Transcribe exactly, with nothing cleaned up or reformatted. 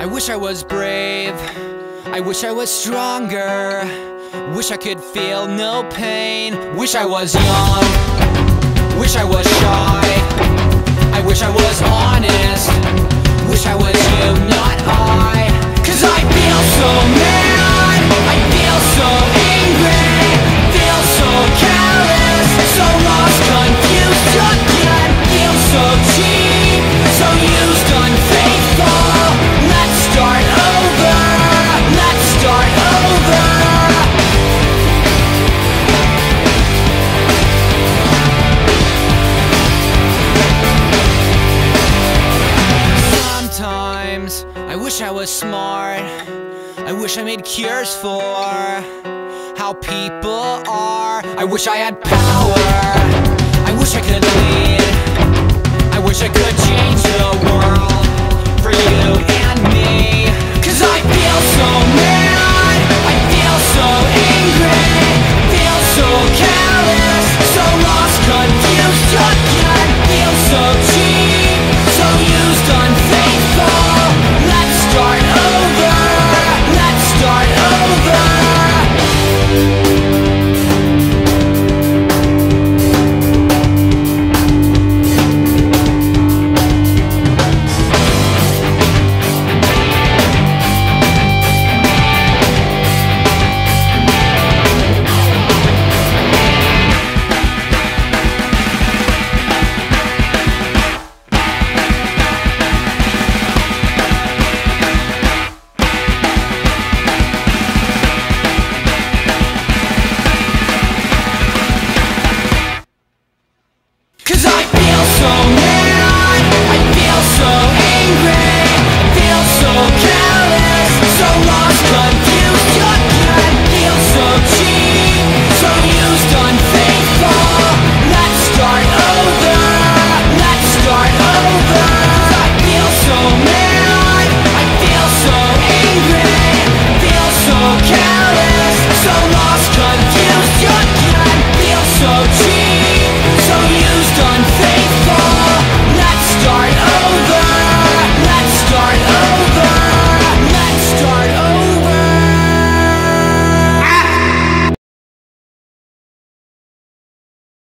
wish I was brave, I wish I was stronger, wish I could feel no pain. Wish I was young, wish I was shy, I wish I was honest, wish I was you, not I. Cause I feel so mad, I feel so angry, feel so callous, so lost, confused again. Feel so cheap, so used, unfaithful. Let's start over, let's start over. Sometimes I wish I was smart, I wish I made cures for how people are. I wish I had power, I wish I